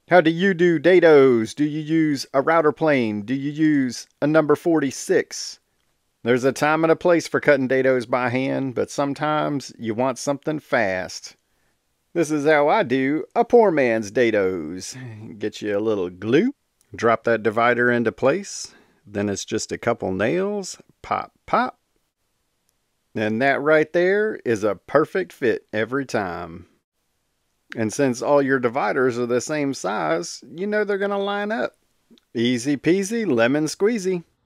How do you do dados? Do you use a router plane? Do you use a number 46? There's a time and a place for cutting dados by hand, but sometimes you want something fast. This is how I do a poor man's dados. Get you a little glue, drop that divider into place, then it's just a couple nails, pop, pop. And that right there is a perfect fit every time. And since all your dividers are the same size, you know they're going to line up. Easy peasy, lemon squeezy.